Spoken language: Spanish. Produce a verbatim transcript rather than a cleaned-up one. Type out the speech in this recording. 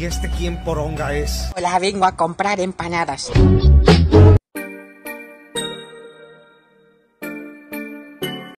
¿Y este quién poronga es? Hola, vengo a comprar empanadas.